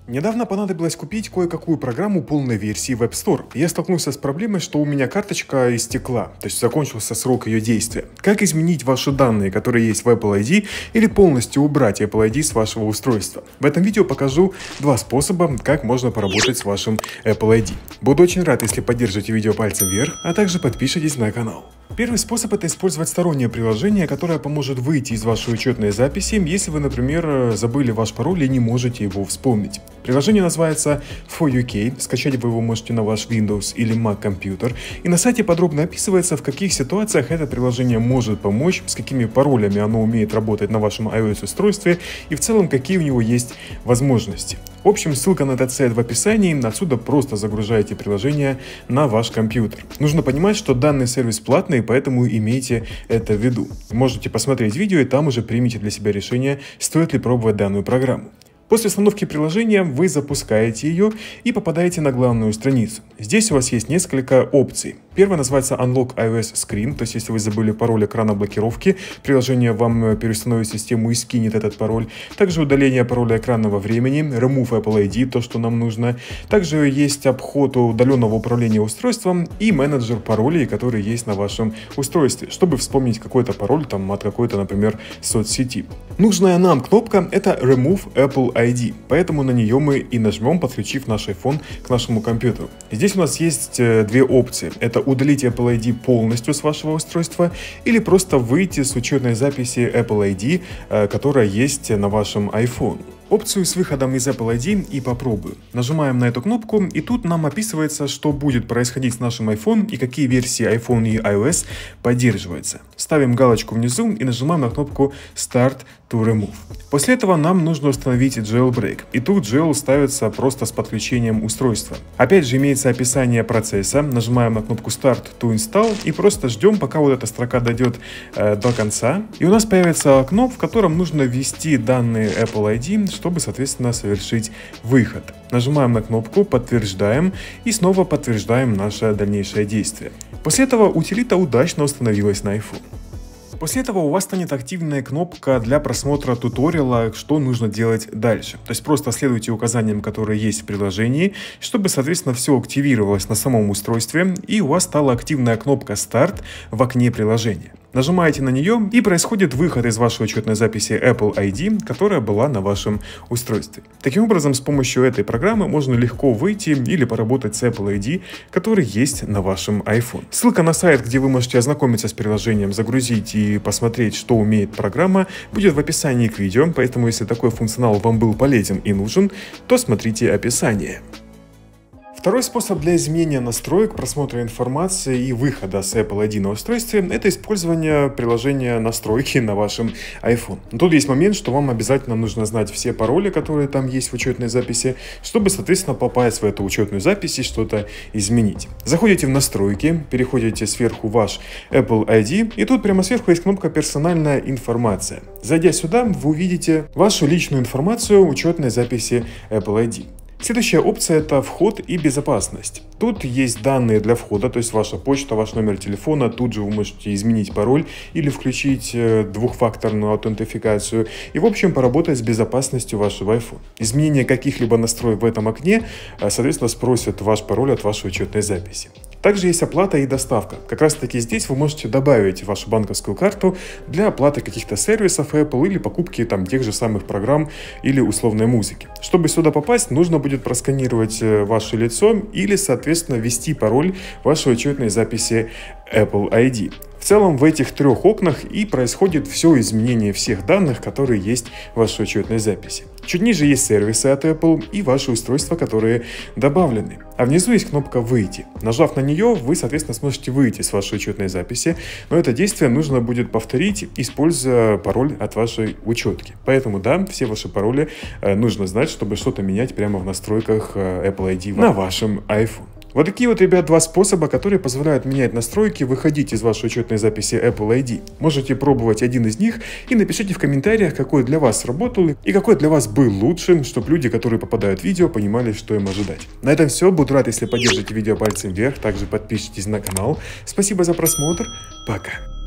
Недавно понадобилось купить кое-какую программу полной версии в App Store. Я столкнулся с проблемой, что у меня карточка истекла, то есть закончился срок ее действия. Как изменить ваши данные, которые есть в Apple ID, или полностью убрать Apple ID с вашего устройства? В этом видео покажу два способа, как можно поработать с вашим Apple ID. Буду очень рад, если поддержите видео пальцем вверх, а также подпишитесь на канал. Первый способ — это использовать стороннее приложение, которое поможет выйти из вашей учетной записи, если вы, например, забыли ваш пароль и не можете его вспомнить. Приложение называется For UK, скачать вы его можете на ваш Windows или Mac компьютер, и на сайте подробно описывается, в каких ситуациях это приложение может помочь, с какими паролями оно умеет работать на вашем iOS-устройстве и в целом какие у него есть возможности. В общем, ссылка на этот сайт в описании, отсюда просто загружаете приложение на ваш компьютер. Нужно понимать, что данный сервис платный, поэтому имейте это в виду. Можете посмотреть видео и там уже примите для себя решение, стоит ли пробовать данную программу. После установки приложения вы запускаете ее и попадаете на главную страницу. Здесь у вас есть несколько опций. Первая называется Unlock iOS Screen, то есть если вы забыли пароль экрана блокировки, приложение вам переустановит систему и скинет этот пароль. Также удаление пароля экранного времени, Remove Apple ID, то, что нам нужно. Также есть обход удаленного управления устройством и менеджер паролей, который есть на вашем устройстве, чтобы вспомнить какой-то пароль там, от какой-то, например, соцсети. Нужная нам кнопка — это Remove Apple ID, поэтому на нее мы и нажмем, подключив наш iPhone к нашему компьютеру. Здесь у нас есть две опции. Это удалить Apple ID полностью с вашего устройства или просто выйти с учетной записи Apple ID, которая есть на вашем iPhone. Опцию с выходом из Apple ID и попробую. Нажимаем на эту кнопку, и тут нам описывается, что будет происходить с нашим iPhone и какие версии iPhone и iOS поддерживаются. Ставим галочку внизу и нажимаем на кнопку Start to Remove. После этого нам нужно установить Jailbreak. И тут Jail ставится просто с подключением устройства. Опять же имеется описание процесса. Нажимаем на кнопку Start to Install и просто ждем, пока вот эта строка дойдет до конца. И у нас появится окно, в котором нужно ввести данные Apple ID, чтобы, соответственно, совершить выход. Нажимаем на кнопку, подтверждаем и снова подтверждаем наше дальнейшее действие. После этого утилита удачно установилась на iPhone. После этого у вас станет активная кнопка для просмотра туториала, что нужно делать дальше. То есть просто следуйте указаниям, которые есть в приложении, чтобы, соответственно, все активировалось на самом устройстве, и у вас стала активная кнопка «Старт» в окне приложения. Нажимаете на нее, и происходит выход из вашей учетной записи Apple ID, которая была на вашем устройстве. Таким образом, с помощью этой программы можно легко выйти или поработать с Apple ID, который есть на вашем iPhone. Ссылка на сайт, где вы можете ознакомиться с приложением, загрузить и посмотреть, что умеет программа, будет в описании к видео, поэтому если такой функционал вам был полезен и нужен, то смотрите описание. Второй способ для изменения настроек, просмотра информации и выхода с Apple ID на устройстве — это использование приложения настройки на вашем iPhone. Но тут есть момент, что вам обязательно нужно знать все пароли, которые там есть в учетной записи, чтобы, соответственно, попасть в эту учетную запись и что-то изменить. Заходите в настройки, переходите сверху в ваш Apple ID, и тут прямо сверху есть кнопка «Персональная информация». Зайдя сюда, вы увидите вашу личную информацию учетной записи Apple ID. Следующая опция — это вход и безопасность. Тут есть данные для входа, то есть ваша почта, ваш номер телефона. Тут же вы можете изменить пароль или включить двухфакторную аутентификацию и, в общем, поработать с безопасностью вашего iPhone. Изменение каких-либо настроек в этом окне, соответственно, спросят ваш пароль от вашей учетной записи. Также есть оплата и доставка. Как раз таки здесь вы можете добавить вашу банковскую карту для оплаты каких-то сервисов Apple или покупки там тех же самых программ или условной музыки. Чтобы сюда попасть, нужно будет просканировать ваше лицо или, соответственно, ввести пароль вашей учетной записи Apple ID. В целом в этих трех окнах и происходит все изменение всех данных, которые есть в вашей учетной записи. Чуть ниже есть сервисы от Apple и ваши устройства, которые добавлены. А внизу есть кнопка «Выйти». Нажав на нее, вы, соответственно, сможете выйти с вашей учетной записи, но это действие нужно будет повторить, используя пароль от вашей учетки. Поэтому, да, все ваши пароли нужно знать, чтобы что-то менять прямо в настройках Apple ID на вашем iPhone. Вот такие вот, ребят, два способа, которые позволяют менять настройки, выходить из вашей учетной записи Apple ID. Можете пробовать один из них и напишите в комментариях, какой для вас сработал и какой для вас был лучшим, чтобы люди, которые попадают в видео, понимали, что им ожидать. На этом все. Буду рад, если поддержите видео пальцем вверх, также подпишитесь на канал. Спасибо за просмотр. Пока.